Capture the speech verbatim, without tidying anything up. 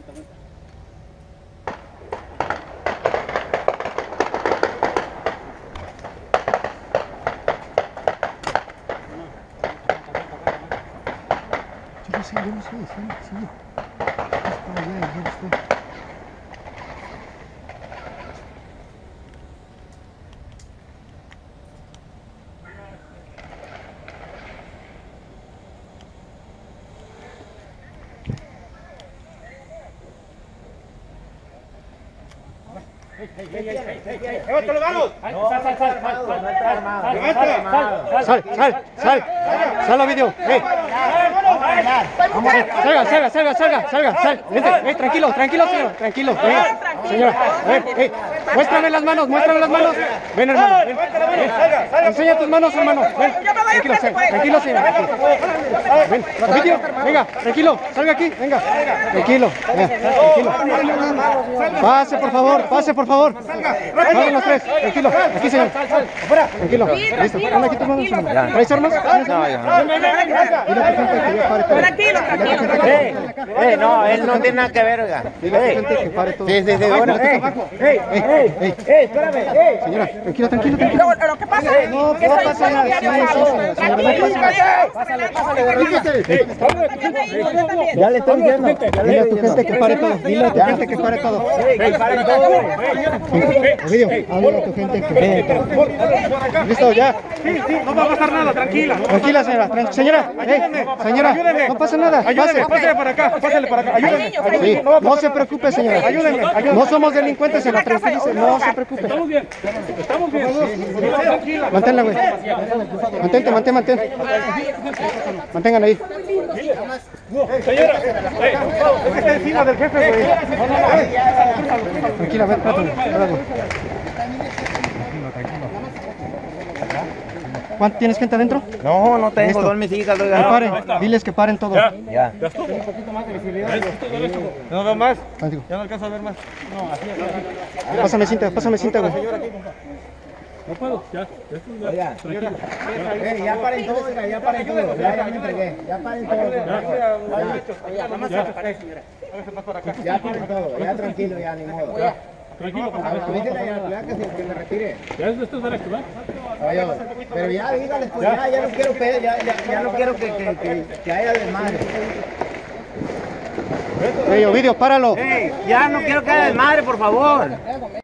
Yo no sé, yo no sé, sí, sí. Es para allá, ya no estoy. ¡Levanta los manos! Sal, sal, sal, sal, Sal, sal, sal. Sal, Ovidio. Hey. Salga, salga, salga, salga, salga, sal. Vente, hey, tranquilo, tranquilo, señor, tranquilo. Venga, señora, ven, hey. Muéstrame las manos, muéstrame las manos. Ven, hermano. Ven, ven. Enseña tus manos, hermano. Ven, tranquilo, tranquilo, señor. Ven, Ovidio, venga, tranquilo, salga aquí, venga. Tranquilo, venga, tranquilo. Pase, por favor, pase, por favor. Salgan los tres, tranquilo. Aquí, señor. Tranquilo. Listo. ¿Dónde aquí tus manos? ¿Traes armas? No, ya. Tranquilo, tranquilo. Eh, eh, no, él no tiene nada que ver, oiga. Dile a la gente que pare todo. Sí, sí, sí, bueno, eh, eh, eh, eh, eh, espérame, eh. Señora, tranquilo, tranquilo, tranquilo. Lo, lo que pasa es No, que no soy pasa nada. diario Sí, algo. sí, sí, Tranquilo, Pásale, pásale, Tranquilo. ya le estoy diciendo. Dile a tu gente que pare todo. Dile a tu gente que pare todo. Ey, paren todo. Ovidio, háblale a tu gente que pare todo. Listo, ya. Sí, sí, no va a pasar nada, tranquila. Tranquila, señora. Tran- Señora, eh, señora, no pasa nada. Ayúdeme, Pase. pásale para acá, pásale para acá. Ayúdeme. Sí, no se preocupe, señora. Ayúdeme, ayúdeme. No somos delincuentes, señora. Tranquilice, no se preocupe. Estamos bien, estamos bien. Tranquila. Manténla, güey. Mantente, mantén, mantén. Mantengan ahí. Señora, eh, está encima del jefe, güey. Tranquila, ven, espérate, espérate. ¿Cuánto tienes gente adentro? No, no tengo, Listo. son mis hijas, Que oiga. paren, diles que paren todo. Ya. Ya. Ya estuvo. ¿No veo más? Ah, digo, Ya no alcanzo a ver más. Pásame cinta, pásame cinta, güey. No puedo, ya. Oiga, eh, ya paren todo, oiga, ya paren todo. Ya, ya me entregué. Ya paren todo. Ya paren todo, ya tranquilo, ya ni modo. Tranquilo, Avísenle a la ciudad que se que me retire. ya esto es derecho, ¿verdad? Oye, pero ya dígale, pues ya, ya no quiero pe- ya, ya, ya no quiero que, que, que, que haya desmadre. Ey, Ovidio, páralo. Ey, ya no quiero que haya desmadre, por favor.